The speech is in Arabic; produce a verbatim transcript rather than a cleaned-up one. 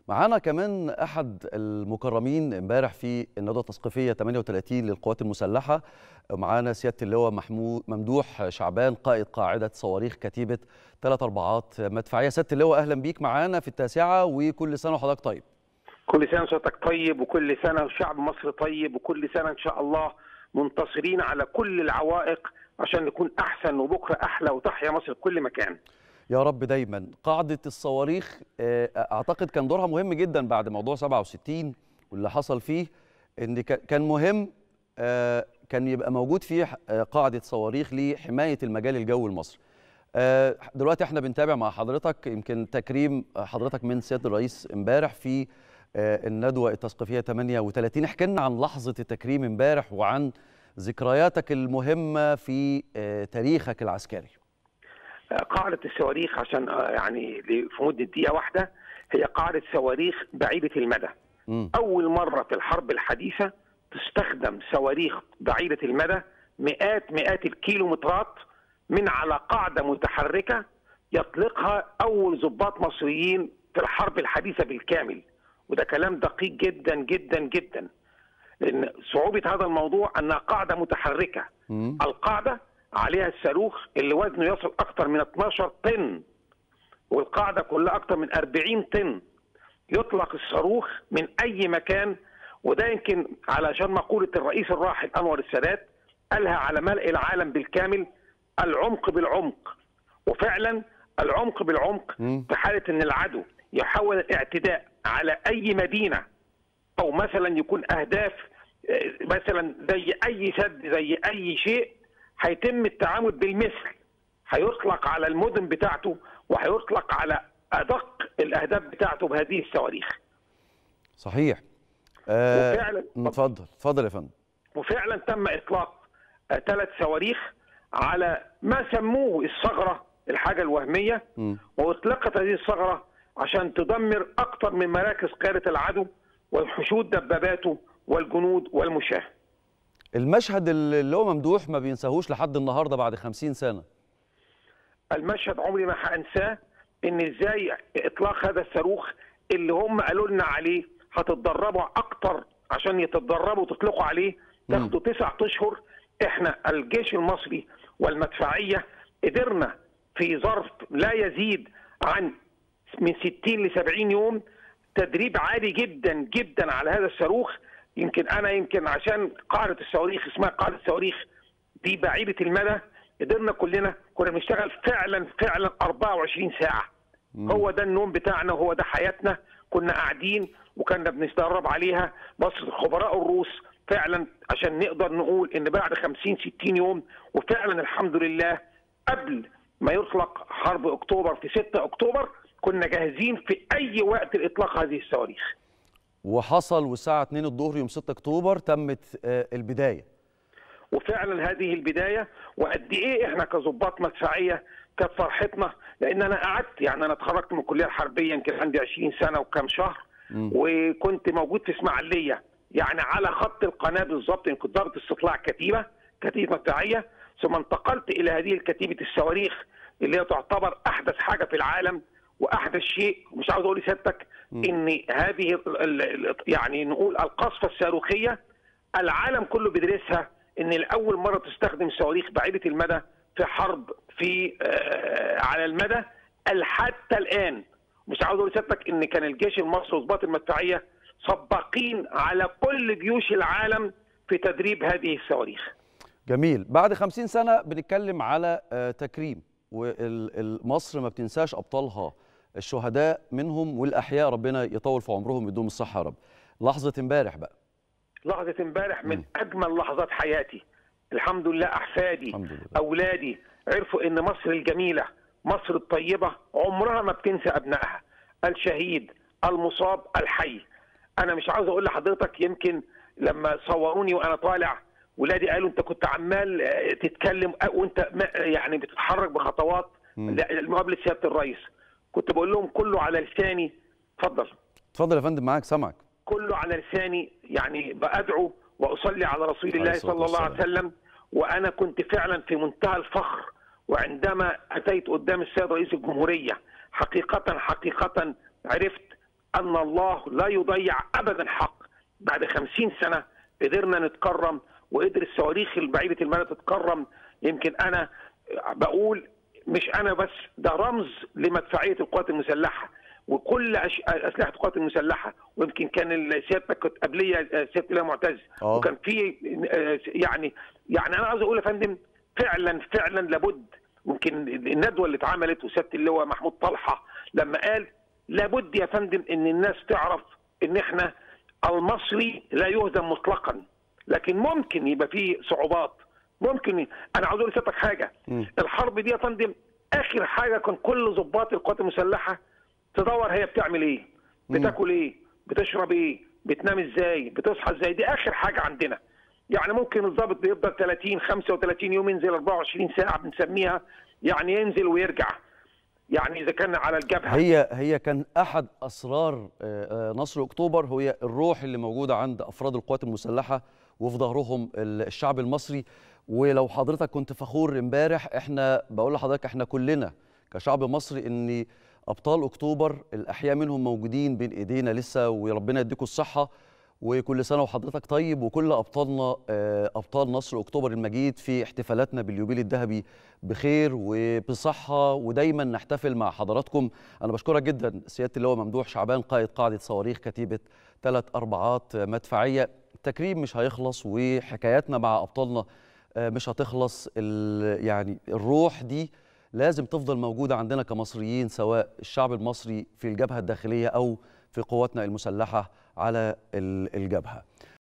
معانا كمان أحد المكرمين امبارح في الندوة التثقيفية ثمانية وثلاثين للقوات المسلحة. معانا سيادة اللواء محمود ممدوح شعبان، قائد قاعدة صواريخ كتيبة ثلاث أربعات مدفعية. سيادة اللواء أهلا بيك معانا في التاسعة، وكل سنة وحضرتك طيب. كل سنة وحضرتك طيب، وكل سنة شعب مصر طيب، وكل سنة إن شاء الله منتصرين على كل العوائق عشان نكون أحسن وبكرة أحلى وتحيا مصر في كل مكان. يا رب دايما. قاعدة الصواريخ أعتقد كان دورها مهم جدا بعد موضوع سبعة وستين واللي حصل فيه، إن كان مهم كان يبقى موجود فيه قاعدة صواريخ لحماية المجال الجوي المصري. دلوقتي احنا بنتابع مع حضرتك يمكن تكريم حضرتك من سيادة الرئيس امبارح في الندوة التثقيفية ثمانية وثلاثين. احكي لنا عن لحظة التكريم امبارح وعن ذكرياتك المهمة في تاريخك العسكري. قاعدة الصواريخ عشان يعني في مدة دقيقة واحدة، هي قاعدة صواريخ بعيدة المدى. م. أول مرة في الحرب الحديثة تستخدم صواريخ بعيدة المدى مئات مئات الكيلومترات من على قاعدة متحركة يطلقها أول ضباط مصريين في الحرب الحديثة بالكامل. وده كلام دقيق جدا جدا جدا، لأن صعوبة هذا الموضوع أنها قاعدة متحركة. م. القاعدة عليها الصاروخ اللي وزنه يصل أكثر من اثناشر طن، والقاعدة كلها أكثر من أربعين طن. يطلق الصاروخ من أي مكان، وده يمكن علشان مقولة الرئيس الراحل أنور السادات قالها على ملء العالم بالكامل: العمق بالعمق. وفعلا العمق بالعمق في حالة أن العدو يحاول الاعتداء على أي مدينة، أو مثلا يكون أهداف مثلا زي أي سد زي أي شيء، هيتم التعامل بالمثل. هيطلق على المدن بتاعته وهيطلق على أدق الأهداف بتاعته بهذه الصواريخ. صحيح. أه وفعلا اتفضل اتفضل يا فندم. وفعلا تم إطلاق ثلاث صواريخ على ما سموه الثغرة، الحاجة الوهمية، م. وأطلقت هذه الثغرة عشان تدمر أكثر من مراكز قيادة العدو وحشود دباباته والجنود والمشاة. المشهد اللي هو ممدوح ما بينساهوش لحد النهارده بعد خمسين سنة. المشهد عمري ما هنساه، ان ازاي اطلاق هذا الصاروخ اللي هم قالوا لنا عليه هتتدربوا اكتر عشان يتدربوا وتطلقوا عليه، تاخدوا تسعة اشهر. احنا الجيش المصري والمدفعية قدرنا في ظرف لا يزيد عن من ستين لسبعين يوم تدريب عالي جدا جدا على هذا الصاروخ. يمكن انا يمكن عشان قاعده الصواريخ اسمها قاعده الصواريخ دي بعيده المدى، قدرنا كلنا كنا بنشتغل فعلا فعلا أربعة وعشرين ساعة. مم. هو ده النوم بتاعنا وهو ده حياتنا. كنا قاعدين وكنا بنتدرب عليها. مصر خبراء الروس فعلا عشان نقدر نقول ان بعد خمسين ستين يوم، وفعلا الحمد لله قبل ما يطلق حرب اكتوبر في ستة اكتوبر كنا جاهزين في اي وقت لاطلاق هذه الصواريخ. وحصل والساعة اتنين الظهر يوم ستة اكتوبر تمت البداية. وفعلا هذه البداية، وقد ايه احنا كظباط مدفعية كانت فرحتنا، لان انا قعدت يعني انا اتخرجت من الكلية الحربية يمكن عندي عشرين سنة وكام شهر، م. وكنت موجود في اسماعيلية يعني على خط القناة بالظبط. كنت ضابط استطلاع كتيبة كتيبة مدفعية، ثم انتقلت الى هذه الكتيبة الصواريخ اللي هي تعتبر احدث حاجة في العالم واحدث شيء. مش عاوز اقول لسيادتك ان هذه يعني نقول القصفه الصاروخيه العالم كله بيدرسها، ان لاول مره تستخدم صواريخ بعيده المدى في حرب في آه على المدى حتى الان. مش عاوز اقول لسيادتك ان كان الجيش المصري وضباط المدفعيه سباقين على كل جيوش العالم في تدريب هذه الصواريخ. جميل. بعد خمسين سنة بنتكلم على آه تكريم، ومصر ما بتنساش ابطالها الشهداء منهم والأحياء، ربنا يطول في عمرهم ويدوم الصحة يا رب. لحظة امبارح بقى. لحظة امبارح من م. أجمل لحظات حياتي. الحمد لله أحفادي الحمد لله. أولادي عرفوا إن مصر الجميلة، مصر الطيبة عمرها ما بتنسى أبنائها، الشهيد المصاب الحي. أنا مش عاوز أقول لحضرتك، يمكن لما صوروني وأنا طالع ولادي قالوا أنت كنت عمال تتكلم وأنت يعني بتتحرك بخطوات لمقابلة سيادة الرئيس. كنت بقول لهم كله على لساني. اتفضل اتفضل يا فندم، معاك سامعك. كله على لساني، يعني بأدعو وأصلي على رسول الله صلى الله عليه وسلم. وأنا كنت فعلا في منتهى الفخر وعندما أتيت قدام السيد رئيس الجمهورية حقيقة حقيقة عرفت أن الله لا يضيع أبدا حق. بعد خمسين سنة قدرنا نتكرم، وقدر الصواريخ بعيدة المدى تتكرم. يمكن أنا بقول مش أنا بس، ده رمز لمدفعية القوات المسلحة وكل أسلحة القوات المسلحة. ويمكن كان سيادتك كنت قبلية سيادة الله معتز، أوه. وكان في يعني يعني أنا عاوز أقول يا فندم فعلا فعلا لابد. ممكن الندوة اللي اتعملت وسيادة اللواء محمود طلحة لما قال لابد يا فندم ان الناس تعرف ان احنا المصري لا يهزم مطلقا، لكن ممكن يبقى فيه صعوبات. ممكن انا عاوز اقول لسيادتك حاجه، م. الحرب دي يا فندم اخر حاجه كان كل ضباط القوات المسلحه تدور هي بتعمل ايه، بتاكل ايه، بتشرب ايه، بتنام ازاي، بتصحى ازاي. دي اخر حاجه عندنا. يعني ممكن الضابط بيفضل ثلاثين خمسة وثلاثين يوم ينزل أربعة وعشرين ساعه بنسميها، يعني ينزل ويرجع. يعني اذا كان على الجبهه هي هي كان احد اسرار نصر اكتوبر هي الروح اللي موجوده عند افراد القوات المسلحه وفي ظهرهم الشعب المصري. ولو حضرتك كنت فخور امبارح، احنا بقول لحضرتك احنا كلنا كشعب مصري ان ابطال اكتوبر الاحياء منهم موجودين بين ايدينا لسه، وربنا يديكم الصحه وكل سنه وحضرتك طيب، وكل ابطالنا ابطال نصر اكتوبر المجيد في احتفالاتنا باليوبيل الذهبي بخير وبصحه، ودايما نحتفل مع حضراتكم. انا بشكرك جدا سياده اللواء ممدوح شعبان، قائد قاعده صواريخ كتيبه ثلاث اربعات مدفعيه. التكريم مش هيخلص وحكاياتنا مع ابطالنا مش هتخلص. يعني الروح دي لازم تفضل موجوده عندنا كمصريين، سواء الشعب المصري في الجبهه الداخليه او في قواتنا المسلحه على الجبهه.